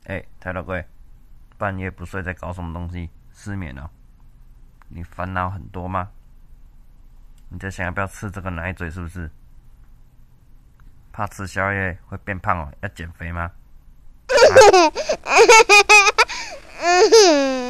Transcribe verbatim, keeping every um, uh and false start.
哎、欸，台老贵，半夜不睡在搞什么东西？失眠了、哦？你烦恼很多吗？你在想要不要吃这个奶嘴是不是？怕吃宵夜会变胖哦？要减肥吗？啊